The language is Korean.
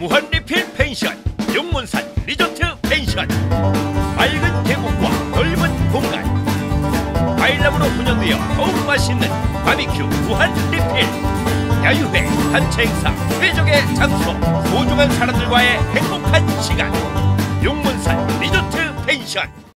무한리필 펜션 용문산 리조트 펜션. 맑은 계곡과 넓은 공간, 아이람으로 운영되어 더욱 맛있는 바비큐 무한리필. 야유회, 단체 행사, 회적의 장소, 소중한 사람들과의 행복한 시간. 용문산 리조트 펜션.